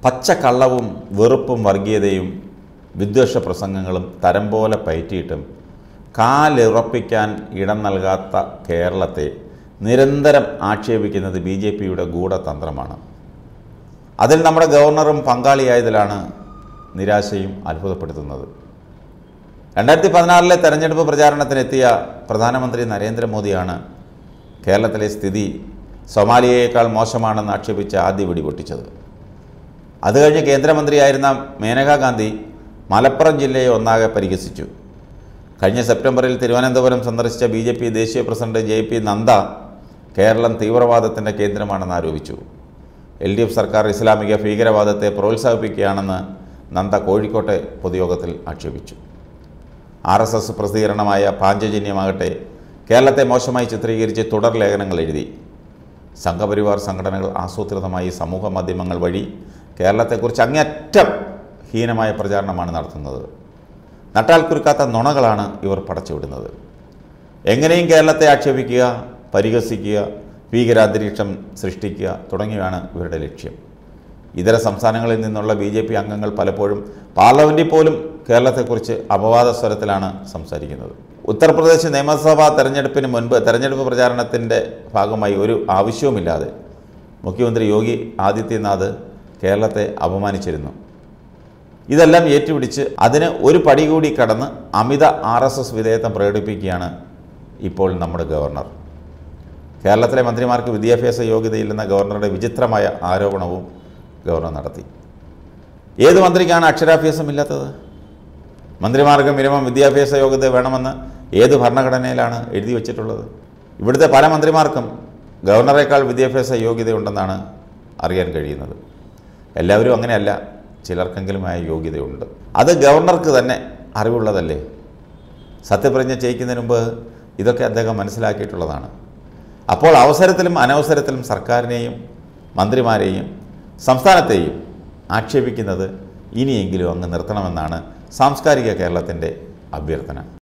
പച്ചക്കള്ളവും വെറുപ്പും വർഗീയതയും വിദ്വേഷ പ്രസംഗങ്ങളും തരം പോലെ പയറ്റിയിട്ടും കാലുറപ്പിക്കാൻ ഇടം നൽകാത്ത കേരളത്തെ നിരന്തരം ആക്ഷേപിക്കുന്നത് BJPയുടെ ഗൂഢതന്ത്രമാണ്. അതിൽ നമ്മുടെ ഗവർണറും പങ്കാളിയായതിലാണ് നിരാശയും അത്ഭുതപ്പെടുത്തുന്നത്. 2016 തെരഞ്ഞെടുപ്പ് പ്രചാരണത്തിനെത്തിയ പ്രധാനമന്ത്രി നരേന്ദ്രമോദിയാണ് കേരളത്തിലെ സ്ഥിതി സൊമാലിയയേക്കാൾ മോശമാണെന്ന് ആക്ഷേപിച്ച് ആദ്യ വെടിപൊട്ടിച്ചത്. അത് കഴിഞ്ഞ് കേന്ദ്രമന്ത്രിയായിരുന്ന മേനകാ ഗാന്ധി മലപ്പുറം ജില്ലയെ ഒന്നാകെ പരിഹസിച്ചു. കഴിഞ്ഞ സെപ്റ്റംബറിൽ തിരുവനന്തപുരം സന്ദർശിച്ച BJP ദേശീയ പ്രസിഡന്റ് JP നദ്ദ കേരളം തീവ്രവാദത്തിൻ്റെ കേന്ദ്രമാണെന്ന് ആരോപിച്ചു. LDF സർക്കാർ ഇസ്ലാമിക ഭീകരവാദത്തെ പ്രോത്സാഹിപ്പിക്കുകയാണെന്ന് നദ്ദ കോഴിക്കോട്ടെ പൊതുയോഗത്തിൽ ആക്ഷേപിച്ചു. RSS പ്രസിദ്ധീകരണമായ പാഞ്ചജന്യമാകട്ടെ കേരളത്തെ മോശമായി ചിത്രീകരിച്ച് തുടർ ലേഖനങ്ങൾ എഴുതി. സംഘപരിവാർ സംഘടനകൾ ആസൂത്രിതമായി സമൂഹ മാധ്യമങ്ങൾ വഴി കേരളത്തെക്കുറിച്ച് അങ്ങേയറ്റം ഹീനമായ പ്രചാരണമാണ് നടത്തുന്നത്. നട്ടാൽ കുരുക്കാത്ത നുണകളാണ് ഇവർ പടച്ചുവിടുന്നത്. എങ്ങനെയും കേരളത്തെ ആക്ഷേപിക്കുക, പരിഹസിക്കുക, ഭീകരാന്തരീക്ഷം സൃഷ്ടിക്കുക തുടങ്ങിയവയാണ് ഇവരുടെ ലക്ഷ്യം. ഇതര സംസ്ഥാനങ്ങളിൽ നിന്നുള്ള BJP അംഗങ്ങൾ പലപ്പോഴും പാർലമെൻറ്റിൽ പോലും കേരളത്തെക്കുറിച്ച് അപവാദ സ്വരത്തിലാണ് സംസാരിക്കുന്നത്. ഉത്തർപ്രദേശ് നിയമസഭാ തെരഞ്ഞെടുപ്പിന് മുൻപ് തെരഞ്ഞെടുപ്പ് പ്രചാരണത്തിൻ്റെ ഭാഗമായി ഒരു ആവശ്യവുമില്ലാതെ മുഖ്യമന്ത്രി യോഗി ആദിത്യനാഥ് കേരളത്തെ അപമാനിച്ചിരുന്നു. ഇതെല്ലാം ഏറ്റുപിടിച്ച് അതിന് ഒരു പടി കൂടി കടന്ന് അമിത RSS വിധേയത്വം പ്രകടിപ്പിക്കുകയാണ് ഇപ്പോൾ നമ്മുടെ ഗവർണർ. കേരളത്തിലെ മന്ത്രിമാർക്ക് വിദ്യാഭ്യാസ യോഗ്യതയില്ലെന്ന ഗവർണറുടെ വിചിത്രമായ ആരോപണവും ഗവർണർ നടത്തി. ഏത് മന്ത്രിക്കാണ് അക്ഷരാഭ്യാസമില്ലാത്തത്? മന്ത്രിമാർക്ക് മിനിമം വിദ്യാഭ്യാസ യോഗ്യത വേണമെന്ന് ഏത് ഭരണഘടനയിലാണ് എഴുതി വച്ചിട്ടുള്ളത്? ഇവിടുത്തെ പല മന്ത്രിമാർക്കും ഗവർണറേക്കാൾ വിദ്യാഭ്യാസ യോഗ്യതയുണ്ടെന്നാണ് അറിയാൻ കഴിയുന്നത്. എല്ലാവരും അങ്ങനെയല്ല, ചിലർക്കെങ്കിലുമായ യോഗ്യതയുണ്ട്. അത് ഗവർണർക്ക് തന്നെ അറിവുള്ളതല്ലേ? സത്യപ്രതിജ്ഞ ചെയ്യിക്കുന്നതിന് മുമ്പ് ഇതൊക്കെ അദ്ദേഹം മനസ്സിലാക്കിയിട്ടുള്ളതാണ്. അപ്പോൾ അവസരത്തിലും അനവസരത്തിലും സർക്കാരിനെയും മന്ത്രിമാരെയും സംസ്ഥാനത്തെയും ആക്ഷേപിക്കുന്നത് ഇനിയെങ്കിലും അങ്ങ് നിർത്തണമെന്നാണ് സാംസ്കാരിക കേരളത്തിൻ്റെ അഭ്യർത്ഥന.